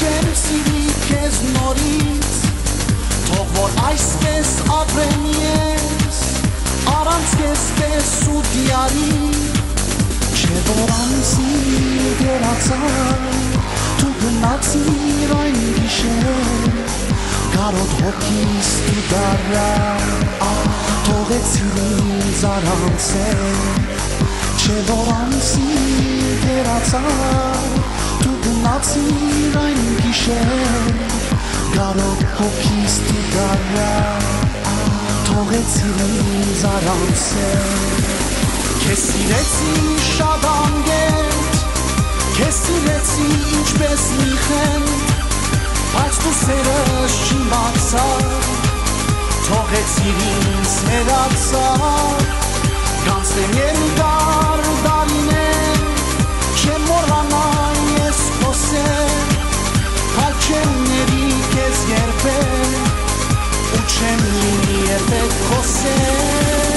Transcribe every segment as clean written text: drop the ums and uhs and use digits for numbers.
չեմ սիրի քեզ նորից թող որ այսպես ապրեմ ես առանց քեզ պես ու դիարի չէ որ անցիր գերացար դու գնացիր այն գիշեր կարոտ հոգիս դու դառա թողեցիր ինձ առանցել չէ որ անցիր գերացար դու գնացիր այն գիշեր կարոտ հոգիս դու դառա թողեցիր ինձ առանցել քեզ սիրեցի շատ անգետ քեզ սիրեցի ինչպես մի խենդ բայց դու սերս չիմացար թողեցիր ինձ հեռացար կանցնեմ երկար տարիներ չեմ մոռանա ես քո սեր քալ չեմ ների քեզ երբեք ու չեմ լինի երբեք քո սեր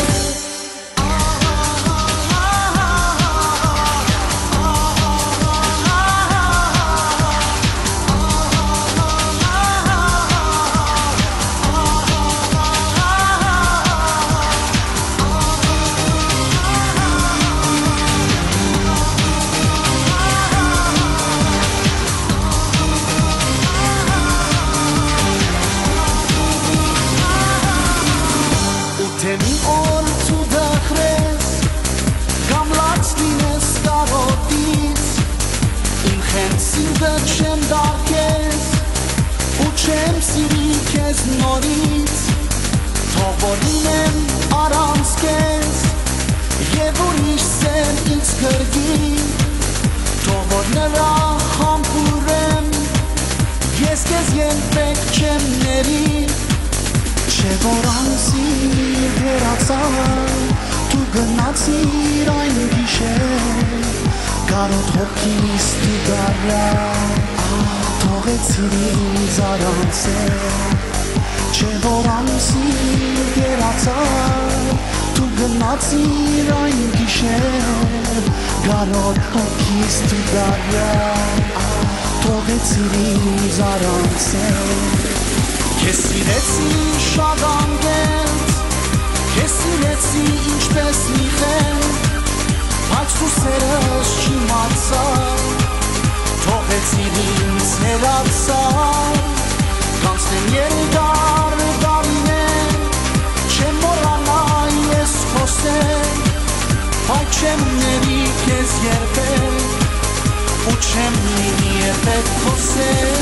չեմ դարքես ու չեմ սիրի քեզ նորից թող որ լինեմ առանց քեզ եւ ուրիշ սեր ինձ գրգի թող որ նրա համբուրեմ ես քեզ երբեք չեմ ների չէ որ անցիր հեռացար դու գնացիր այն գիշեր կարոտ հոգիս դու դառա թողեցիր ինձ առանցել չէ որ անցիր գերացար դու գնացիր այն գիշեր կարոտ հոգիս դու դառա թողեցիր ինձ առանցել քեզ սիրեցի շատ անգետ քեզ սիրեցի ինչպես մի խենդ բայց դու սերս չիմացար թողեցիր ինձ հեռացար կանցնեմ երկար տարիներ չեմ մոռանա ես քո սեր բայց չեմ ների քեզ երբեք ու չեմ լինի երբեք քո սեր